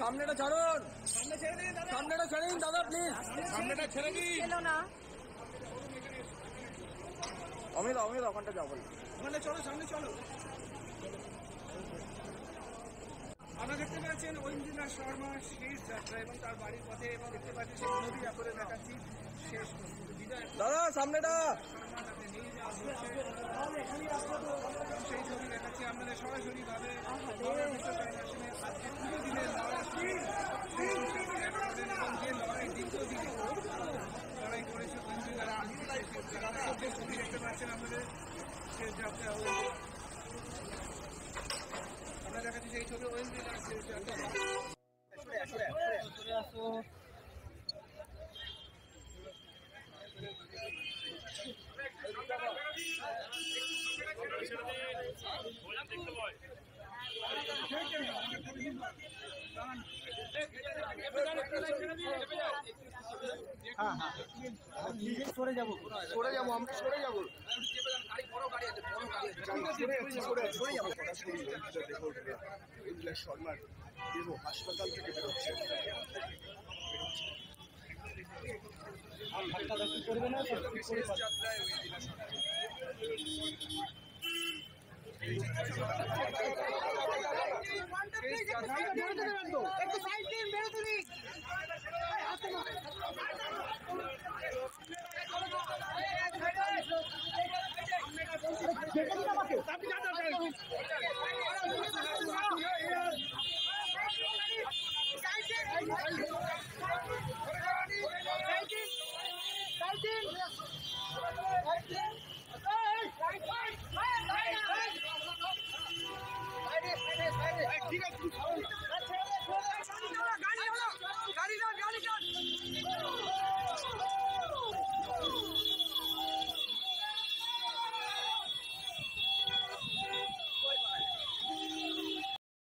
সামনেটা ছাড়ুন, সামনেটা ছেড়ে দিন দাদা প্লিজ, সামনেটা ছেড়ে দিন। এলো না অমিত অমিত ওখানটা যাবো, ওখানে চলো, সামনে চলো। আমরা দেখতে পাচ্ছেন ঐন্দ্রনাথ শর্মা শেষ যাত্রা এবং তার বাড়ির পথে, এবং দেখতে পাচ্ছি সেই নদী করে দেখাচ্ছি শেষ বিদায় দাদা সামনেটা। শর্মা তাকে নিয়ে যাওয়া হচ্ছে। সেই ছবি দেখাচ্ছি আপনাদের সরাসরি ভাবে আজকে পুরো দিনের লড়াই এবং যে লড়াই দ্বিতীয় দিনে লড়াই করেছে ঐন্দ্রনাথ ছবি দেখতে পাচ্ছেন আপনাদের শেষ যাত্রা। আমরা দেখাচ্ছি সেই ছবি ঐন্দ্রনাথ শেষ যাত্রা। সরে যাবো আমরা, সরে যাবো, শর্মার দেহ হাসপাতাল থেকে বেরোচ্ছে। করবে না শেষ যাত্রায় একটু সাইড দিন, বেরোতে দিন। ঠিক আছে।